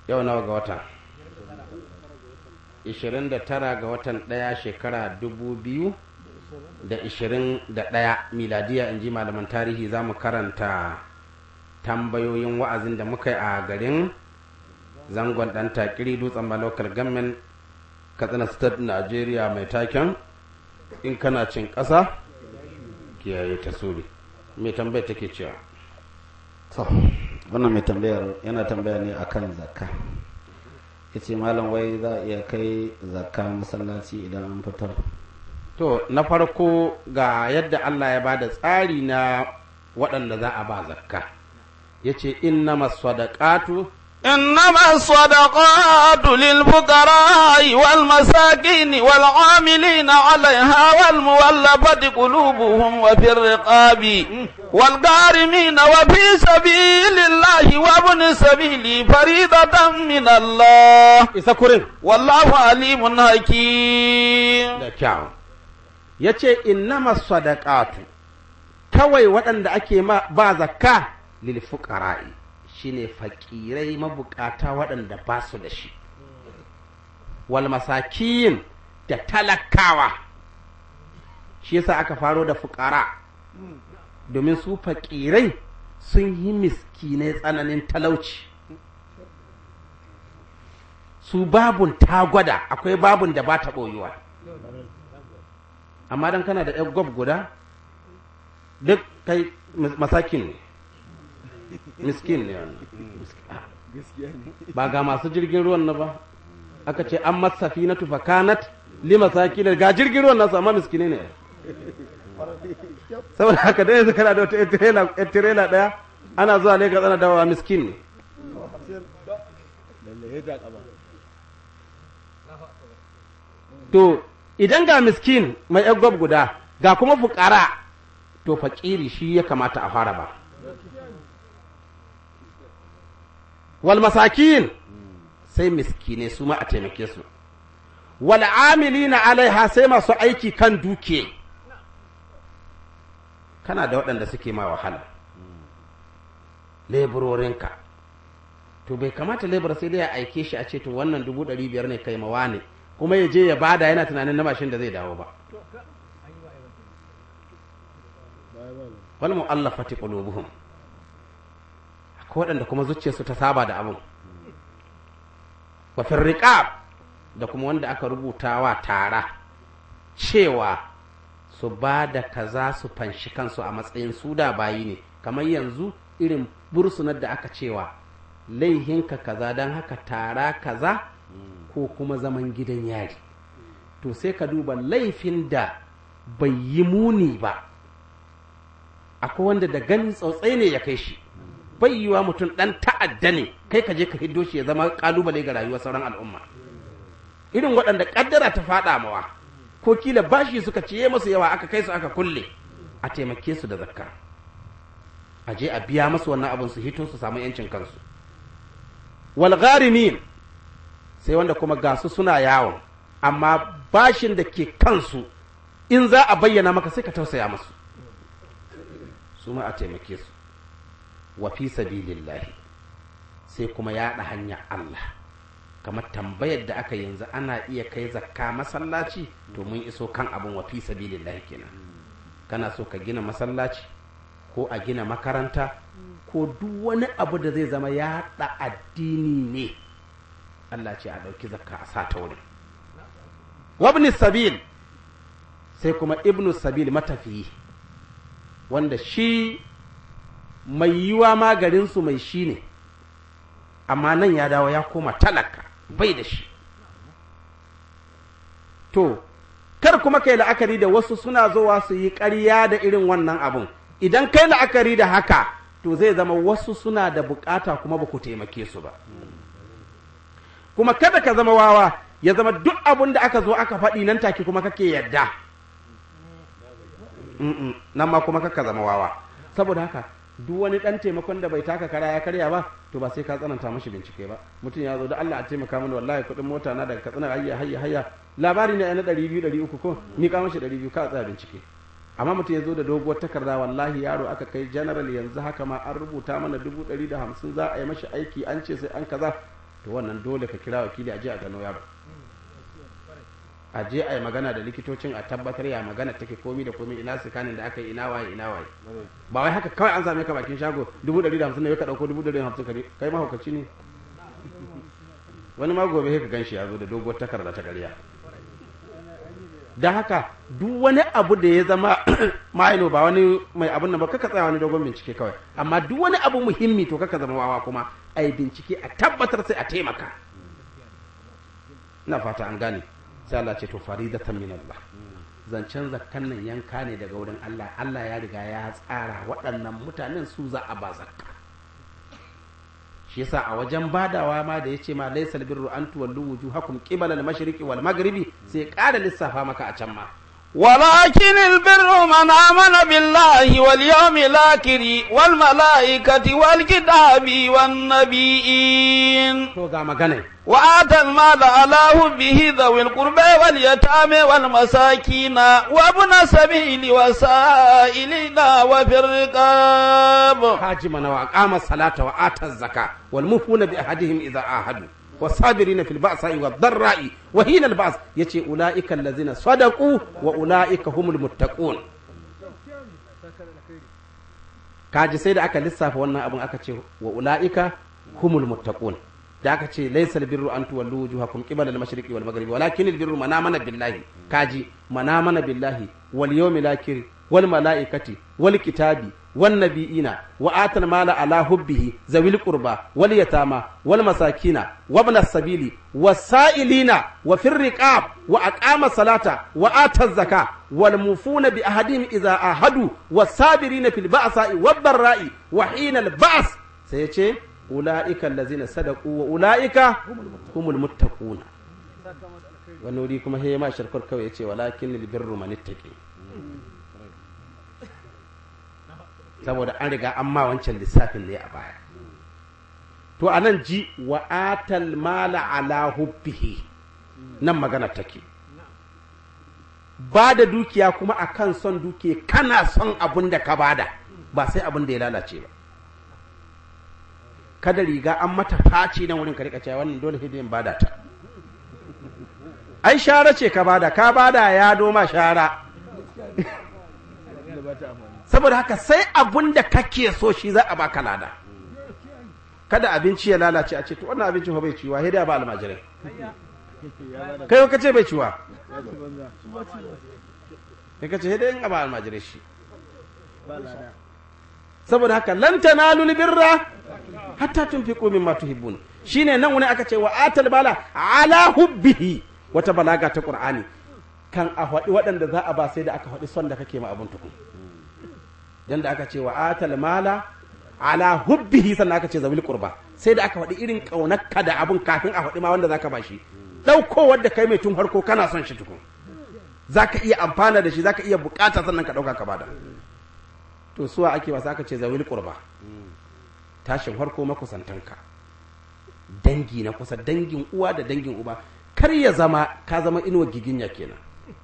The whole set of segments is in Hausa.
yau nawa ga wata 29 ga watan 1 shekara 2021 miladiya in ji malaman tarihi. za mu karanta tambayoyin wa'azin da muka yi a garin zangon ɗan takiri dutsen ba local government katsina state nigeria mai taken in kana cin ƙasa kiyaye ta suri. mai tambayar take cewa to wannan mai tambayar yana tambaya ne akan zakka. yace malam wai za a iya kai zakka masallaci idan an fitar? to na farko ga yadda Allah ya bada tsari na waɗanda za a ba zakka. yace innamas sadaqatu إنما الصدقات للفقراء والمساكين والعاملين عليها والمولفة قلوبهم وفي الرقاب والغارمين وفي سبيل الله وابن السبيل فريضة من الله والله عليم حكيم. yace innamas sadaqatu kawai waɗanda ake ba zakka lil fuqara'i shine fakirai mabukata waɗanda ba su da shi, wal masakin da talakawa. shi yasa aka faro da fukara domin su fakirai sun yi miskinai tsananin talauci. su babun ta gwada, akwai babun da ba ta ɓoyuwa, amma dan kana da ƴan gwab guda duk kai masakin ne, miskin ne. ba ga masu jirgin ruwan na ba aka ce an masafi na tufa kanat lima sakinar, ga jirgin ruwan nasu amma miskine ne. saboda haka dai yanzu kana da wata tirela daya ana zuwa ne ga tsana dawowa miskin ne. to idan ga miskin mai yan gwab guda ga kuma fukara, to fakiri shi ya kamata a fara ba. wal masakin sai miskine su ma a taimake su, wal amilina alaiha sai masu aiki kan duke. kana da waɗanda suke ma wahala, leburorinka, to bai kamata lebura sai dai ya aike shi a ce to wannan 500 ne kai mawa ne, kuma ya je ya bada yana tunanin na mashin da zai dawo ba. wal mu'allafati qulubuhum, akwai waɗanda kuma zuciyarsu ta saba da abin. wa firriqab, da kuma wanda aka rubuta wa tara cewa su ba da kaza su fanshi kansu a matsayin su da bayi ne, kamar yanzu irin bursunar da aka cewa laihinka kaza don haka tara kaza ko kuma zaman gidan yari. to sai ka duba laifin da bai yi muni ba, akwai wanda da gani tsautsai ne ya kai shi, bai yiwa mutum ɗan ta'adda ne kai ka je ka hiddo shi ya zama kalubale ga rayuwar sauran al'umma. irin waɗanda ƙaddara ta faɗa mawa ko kila bashi suka ciye masu yawa aka kai su aka kulle, a taimake su da zakka, a je a biya masu wannan abin su hito su samu yancin kansu. wal gharimin, sai wanda kuma gasu suna yawon amma bashin da ke kansu in za a bayyana maka sai ka tausaya masu, su ma a taimake su. wa fi sabilillahi, sai kuma yaɗa hanya Allah, kamar tambayar da aka yanzu ana iya kai zakka masallaci, to mun iso kan abin wa fi sabilillahi kenan. kana so ka gina masallaci ko a gina makaranta ko duk wani abu da zai zama yaɗa addini ne, Allah ce a ɗauki zakka a sa ta wurin. wabni sabil, sai kuma ibnu sabil matafiyi, wanda shi mai yiwa ma garinsu mai shi ne, amma nan ya dawo ya koma talaka bai da shi. to kar kuma kai la'akari da wasu suna zowa su yi ƙarya da irin wannan abun. idan kai la'akari da haka, to zai zama wasu suna da bukata kuma ba ku taimake su ba. kuma kada ka zama wawa ya zama duk abun da aka zo aka faɗi nan take kuma kake yadda. nan ma kuma kaka zama wawa. saboda haka duk wani dan taimakon da bai taka kara ya karya ba, to ba sai ka tsananta mashi bincike ba. mutum ya zo da Allah a taimaka mini wallahi kuɗin mota na daga Katsina hayya labari ne na 200-300 ko ni ka mashi 200 ka tsaya bincike. amma mutum ya zo da doguwar takarda, wallahi yaro aka kai general yanzu haka ma an rubuta mana 150 za a yi mashi aiki, an ce sai an kaza, to wannan dole ka kira wakili a je a gano yaro, a je a yi magana da likitocin a tabbatar ya magana take komi da komi, ina sikanin da aka yi, ina waye ba wai haka kawai an same ka bakin shago 150 ne ka dauko 150 kai mahaukaci ne. Wani ma gobe ka ganshi ya zo da doguwar takarda ta ƙarya. Don haka duk wani abu da ya zama ma'aino ba wani mai abun nan ba, kaka tsaya wani dogon bincike kawai, amma duk wani abu muhimmi to kaka zama wawa kuma a yi bincike a tabbatar sai a taimaka. Ina fata an gane. Sai Allah ce to faridatan min Allah, zancen zakkan nan yanka ne daga wurin Allah. Allah ya riga ya tsara waɗannan mutanen su za a ba zakka. Shi yasa a wajen badawa ma da yace ma laysal birru an tuwallu wujuhakum qibala al-mashriqi wal maghribi, sai ƙara lissafa maka a can ma ولكن البر من آمن بالله واليوم الآخر والملائكة والكتاب والنبيين to ga magana وآتى المال على حبه ذوي القربى واليتامى والمساكين وابن السبيل والسائلين وفي الرقاب hajimana wa aqama salata wa ata zakka wal mufuna bi ahadihim idha ahadu wasabirina fil ba'sa'i wad dharra'i wa hina al ba's, yace ulaika allazina sadaqu wa ulaika humul muttaqun. Kaji sai da aka lissafa wannan abin aka ce wa ulaika humul muttaqun, da aka ce laysal birru an tuwallu wujuhakum qibala al mashriqi wal maghribi walakin al birru man amana billahi. Kaji man amana billahi wal yawmil akhir wal malaikati wal kitabi wan nabiyina wa atal mala ala hubbihi zawil qurba wal yatama wal masakina wa ibn as-sabili wasailina wa fir riqab wa aqama salata wa ata zaka wal mufuna bi ahadihim idha ahadu wasabirina fil ba'sa'i wad dharra'i wa hina al ba's, sai yace ulaika allazina sadaqu wa ulaika humul muttaquna. Wannan wuri kuma he ma sharkar kawai yace walakin al birru man ittaqi, saboda an riga an ma wancan lissafin ne a baya. To a nan ji wa atal mala ala hubbihi, nan magana take ba da dukiya kuma akan son dukiya, kana son abun da ka bada ba sai abun da ya lalace ba. Kada riga an mata faci nan wurin ka rika cewa wannan dole hidiyin bada ta, ai shara ce ka bada ya doma shara saboda haka sai abun da kake so shi za a baka lada. Kada abinci ya lalace a ce to wannan abincin bai ciwa, sai dai ba almajirai. Kai ka ce bai ciwa, kai ka ce sai dai in ba almajirai shi. Saboda haka lan tanalul birra hatta tunfiqu mimma tuhibbun, shine nan wani aka ce wa atal bala ala hubbihi, wata balaga ta Qur'ani kan a faɗi waɗanda za a ba sai da aka faɗi son da kake ma abun tukun. Dan da aka ce wa atal mala ala hubbihi, sannan aka ce zawil qurba, sai da aka faɗi irin kaunarka da abun kafin a faɗi ma wanda zaka bashi. Dauko wanda kai mai tun harko kana son shi tukun, zaka iya amfana da shi, zaka iya bukata, sannan ka dauka ka bada. To suwa ake wasa aka ce zawil qurba, tashin harko makusantanka, dangi na kusa, dangin uwa da dangin uba. Kar ya zama ka zama inuwa giginya kenan,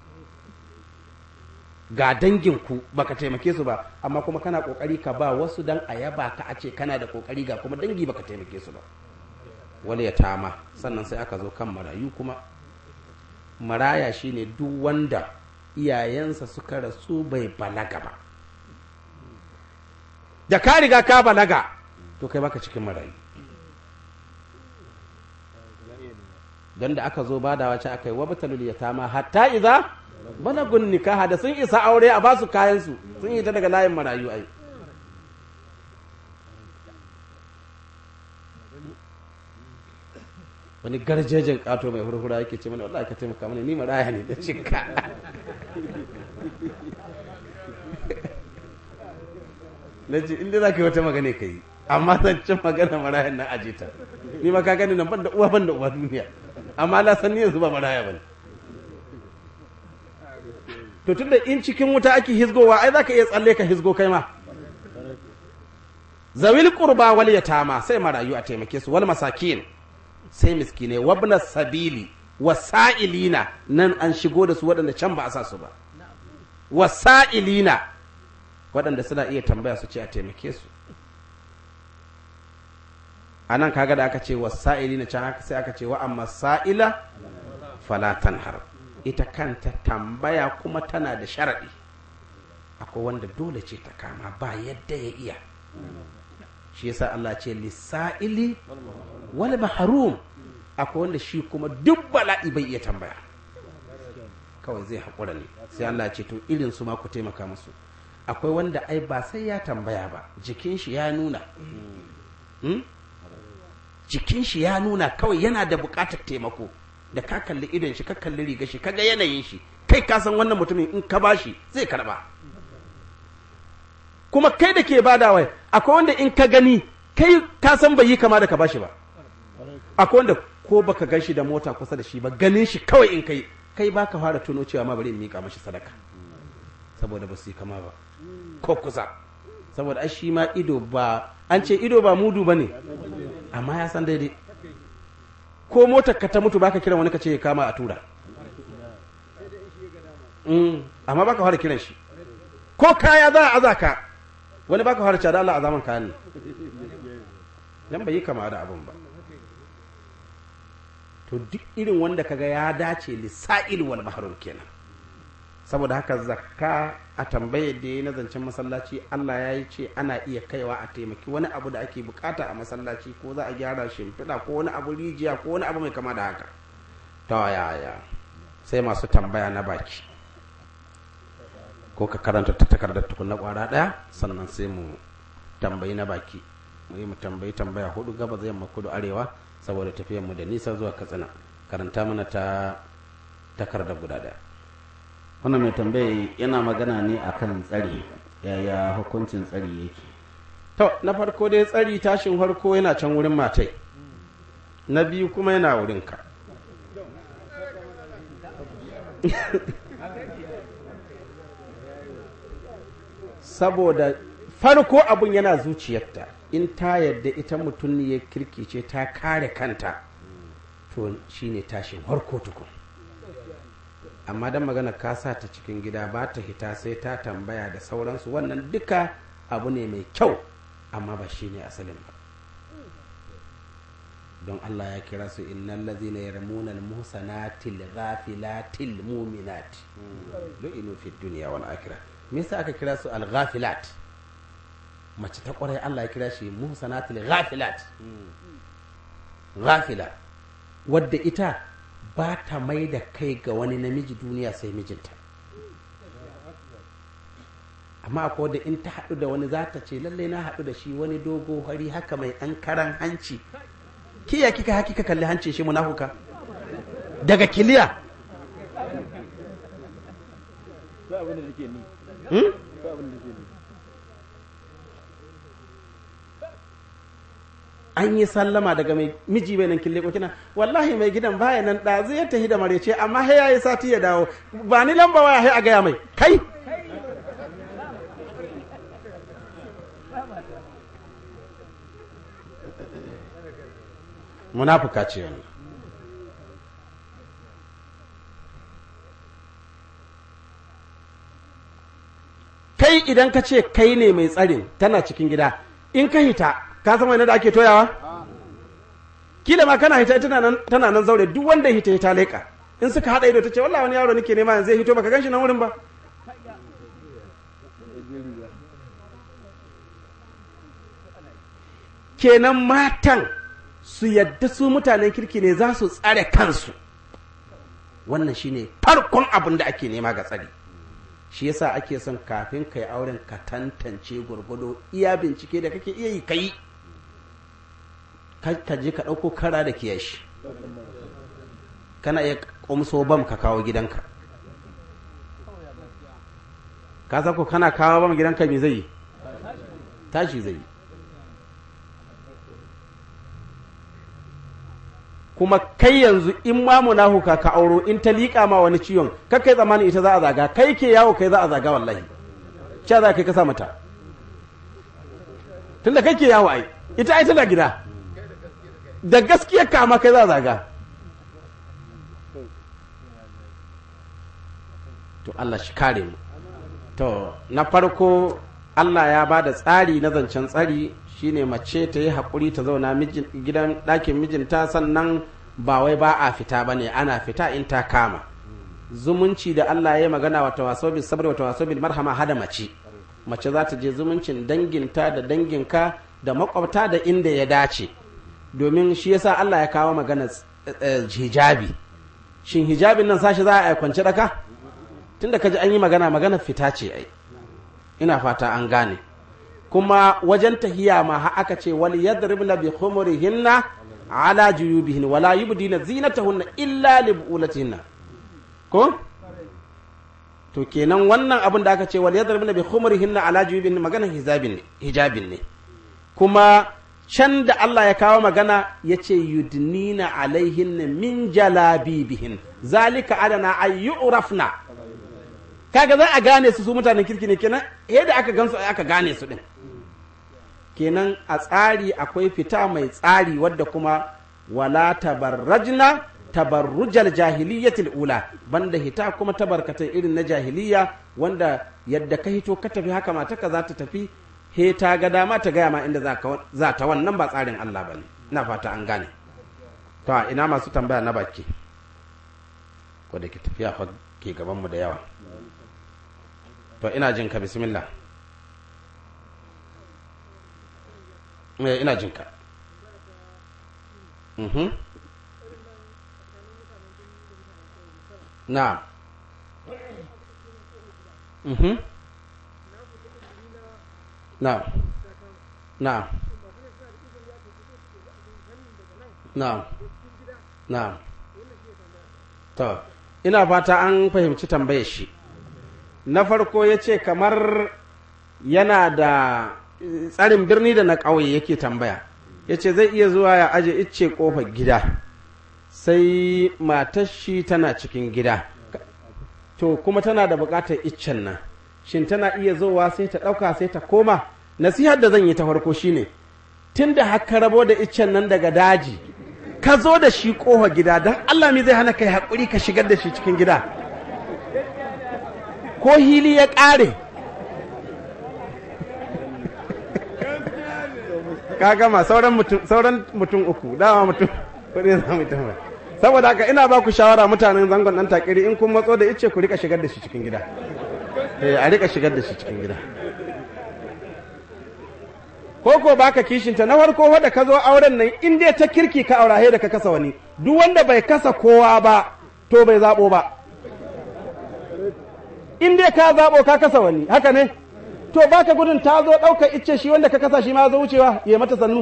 ga danginku baka taimake su ba, amma kuma kana kokari ka ba wasu dan a yaba ka, a ce kana da kokari, ga kuma dangi baka taimake su ba. Wal yatama, sannan sai aka zo kan marayu kuma. Maraya shine duk wanda iyayensa suka rasu bai balaga ba. Da ka riga ka balaga to kai baka cikin marayu. Dan da aka zo badawa ce aka yi wabtalul yatama hatta idza balagun nikaha, da sun isa aure a basu kayan su, sun yi ta daga layin marayu. Ai wani garjejin kato mai hurhura yake ce mana wallahi ka taimaka mana, ni maraya ne da cikka. Nace inda zaka yi wata magana kai, amma zan cin magana marayan nan aje ta. Ni ma ka gani nan ban da uwa ban da uwa duniya, amma na san ni yanzu ba maraya bane. To tunda in cikin wuta ake hizgowa, ai zaka iya tsalle ka hizgo kai ma. Zawil qurba wal yatama, sai marayu a taimake su, wal masakin sai miskine, wabna sabili wasailina, nan an shigo da su waɗanda can ba a sa su ba. Wasailina, waɗanda suna iya tambaya su ce a taimake su. anan kaga da aka ce wasa'ili na can haka sai aka ce wa amma sa'ila fala tanhar, ita kanta tambaya kuma tana da sharadi. Akwai wanda dole ce ta kama ba yadda ya iya, shi yasa Allah ce lisa'ili wal mahrum. Akwai wanda shi kuma duk bala'i bai iya tambaya, kawai zai haƙura ne. Sai Allah ce to irin su ma ku taimaka musu. Akwai wanda ai ba sai ya tambaya ba, jikin shi ya nuna, jikin shi ya nuna kawai yana da buƙatar taimako. Da ka kalli idon shi, ka kalli riga shi, kaga yanayin shi, kai ka san wannan mutumin in ka bashi zai karba. Kuma kai da ke badawa, akwai wanda in ka gani kai ka san bai yi kama da ka bashi ba. Akwai wanda ko baka gan shi da mota kusa da shi ba, ganin shi kawai in kai baka fara tuno cewa ma bari in mika mashi sadaka, saboda ba su yi kama ba ko kusa. Saboda ai shi ma ido ba, an ce ido ba mudu ba ne, amma ya san daidai. Ko motar ka ta mutu baka kiran wani ka ce ya kama a tura, amma baka fara kiran shi. Ko kaya za a aza ka, wani baka fara cada Allah a zaman kayan ne, dan bai yi kama da abun ba. To duk irin wanda kaga ya dace lisa'il wal mahrum kenan. Saboda haka zakka a tambayar da ya na zancen masallaci, Allah ya yi ce ana iya kaiwa a taimaki wani abu da ake bukata a masallaci, ko za a gyara shimfiɗa ko wani abu rijiya ko wani abu mai kama da haka. To yaya sai masu tambaya na baki, ko ka karanta ta takardar tukun na kwara ɗaya, sannan sai mu tambayi na baki. Mu tambayi tambaya 4 gabas yamma kudu arewa, saboda tafiyar mu da nisa zuwa Katsina. Karanta mana ta takardar guda ɗaya. Wannan mai tambaye yana magana ne akan tsari, yaya hukuncin tsari yake? To na farko dai tsari, tashin farko yana can wurin matai, na biyu kuma yana wurin ka. Saboda farko abun yana zuciyarta, in ta yadda ita mutum ne ya kirkice ta kare kanta, to shine tashin farko tukun. Amma dan magana ka sa ta cikin gida ba ta hita sai ta tambaya da sauransu, wannan duka abu ne mai kyau, amma ba shine asalin ba. Don Allah ya kira su innal ladzina yarmuna al-muhsanatil ghafilatil mu'minati lu'inu fid dunya wal akhirah. Me yasa aka kira su al-ghafilat? Mace ta kwarai Allah ya kira shi muhsanatil ghafilat. Ghafila wadda ita ba ta mai da kai ga wani namiji duniya sai mijinta. Amma akwai wadda in ta haɗu da wani za ta ce lalle na haɗu da shi, wani dogo hari haka mai ɗan karan hanci. Kiya kika hakika kalli hancin shi munafuka daga kiliya. An yi sallama daga mai miji bai nan kille ko kina, wallahi mai gidan baya nan ɗazu ya tafi da marece, amma he yayi sati ya dawo, ba ni lamba waya he a gaya mai kai. Munafuka ce wannan. Kai idan ka ce kai ne mai tsarin, tana cikin gida, in ka hita ka san wani da ake toyawa? Kila ma kana hita tana nan zaure, duk wanda hita leka, in suka haɗa ido ta ce wallahi wani yaro nake nema yanzu zai hito, baka ganshi nan wurin ba. Kenan matan su yadda su mutanen kirki ne, za su tsare kansu. Wannan shine farkon abin da ake nema ga tsari. Shi yasa ake son kafin kai auren ka tantance gwargwado, iya bincike da kake iya yi kai. Ka je ka ɗauko kara da kiyashi, kana iya ƙumso bam ka kawo gidanka. Ka san ko kana kawo bam gidanka me zai yi? Tashi zai yi. Kuma kai yanzu in ma munafuka ka auro, in ta liƙa ma wani ciwon, kai tsammanin ita za a zaga, kai ke yawo kai za a zaga wallahi. Sha za kai ka sa mata. Tunda kai ke yawo ai, ita ai tana gida. Da gaskiya kama kai za a zaga. To Allah shi kare mu. To na farko Allah ya ba da tsari na zancen tsari, shine mace ta yi haƙuri ta zauna gidan ɗakin mijinta, sannan ba wai ba a fita ba ne, ana fita in ta kama. Zumunci da Allah ya yi magana wa tawaso bil sabri wa tawaso bil marhama hada mace za ta je zumuncin danginta da danginka da makwabta da inda ya dace, domin shi yasa Allah ya kawo magana hijabi. Shin hijabin nan sashi za a kwance daka? Tunda kaji an yi magana fita ce ai, ina fata an gane. Kuma wajen tahiya ma ha aka ce wal yadribna bi khumurihinna ala juyubihin wala yubdina zinatahunna illa li bu'ulatihinna. Ko to kenan wannan abin da aka ce wal yadribna bi khumurihinna ala juyubihin magana hijabin ne. Kuma can da Allah ya kawo magana ya ce yudnina alaihinna min jalabibihin zalika adana ay yu'rafna. Kaga za a gane su mutanen kirki ne kenan, yadda aka gansu aka gane su din. Kenan a tsari akwai fita mai tsari wadda kuma wala tabarrajna tabarrujal jahiliyyatil ula, banda hita kuma tabarkatai irin na jahiliya wanda yadda ka hito ka tafi haka mataka za ta tafi, he ta ga dama ta gaya ma inda za ta, wannan ba tsarin Allah bane. Ina fata an gane. To ina masu tambaya na baki, ko da ke tafiya fa ke gaban mu da yawa. To ina jin ka, bismillah. Ina jin ka. Na'am. Na'am. Na'am. Na'am. Na'am. To ina fata an fahimci tambayar shi. Na farko ya ce kamar yana da tsarin birni da na ƙauye yake tambaya, ya ce zai iya zuwa ya aje icce ƙofar gida, sai matar shi tana cikin gida, to kuma tana da buƙatar iccen nan, shin tana iya zowa sai ta ɗauka sai ta koma? Nasihar da zan yi ta farko shine, tun da haka rabo da iccen nan daga daji ka zo da shi ƙofar gida, don Allah mi zai hana kai haƙuri ka shigar da shi cikin gida? Ko hili ya ƙare ka gama, sauran mutum uku, dama mutum kuɗi za mu tambaya. Saboda haka ina ba ku shawara mutanen zangon ɗan takiri, in kun matso da ice ku rika shigar da shi cikin gida, a rika shigar da shi cikin gida. Ko baka kishinta na farko wadda ka zo auren nan, in dai ta kirki ka aura da ka kasa wani, duk wanda bai kasa kowa ba to bai zaɓo ba. In dai ka zaɓo ka kasa wani, haka ne? To baka gudun ta zo ɗaukar icce shi wanda ka kasa shi ma zo wucewa ya mata sannu.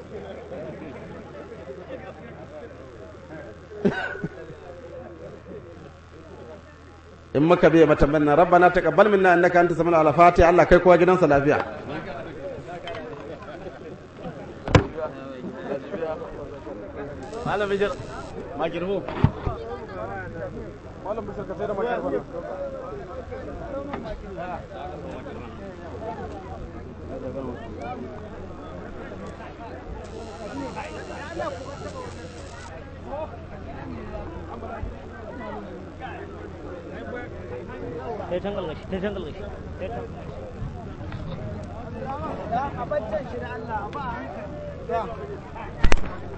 In muka biya mata manna rabbana taqabbal minna innaka antas samiul alim. Fatiha. Allah kai kowa gidansa lafiya. Malam bijir makirhu. Malam bijir ka sai da makirhu. sai tangal gashi a baccan shi da Allah ba hankali